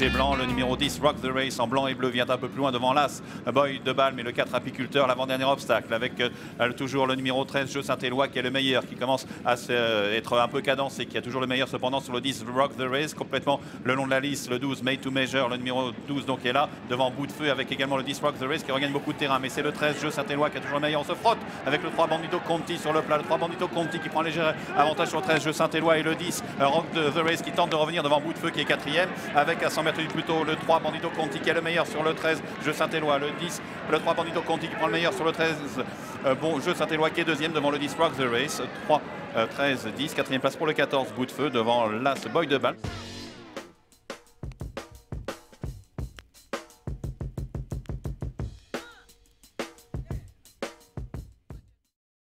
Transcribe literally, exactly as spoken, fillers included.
rouge et blanc. Le numéro dix, Rock the Race, en blanc et bleu, vient un peu plus loin devant l'As, Boy de Balle, mais le quatre, Apiculteur, l'avant-dernier obstacle, avec euh, toujours le numéro treize, Jeu Saint-Éloi, qui est le meilleur, qui commence à se, euh, être un peu cadencé, qui a toujours le meilleur cependant sur le dix, Rock the Race, complètement le long de la liste. Le douze, Made to Measure, le numéro douze donc est là, devant Bout de Feu, avec également le dix, Rock the Race, qui regagne beaucoup de terrain. Mais c'est le treize, Jeu Saint-Éloi, qui a toujours le meilleur. On se frotte avec le trois, Bandito Conti sur le plat. Le trois, Bandito Conti qui prend un léger avantage sur le treize, Jeu Saint-Éloi, et le dix, euh, Rock the Race, qui tente de revenir devant Bout de Feu, qui est quatrième, avec à cent mètres du plus tôt le trois, Bandito Conti, qui est le meilleur sur le treize, Jeu Saint-Éloi. Le dix, le trois, Bandito Conti, qui prend le meilleur sur le treize, euh, bon, Jeu Saint-Éloi, qui est deuxième devant le dix, Rock the Race. trois, treize, dix, quatrième place pour le quatorze, Bout de Feu, devant l'As, Boy de Balle.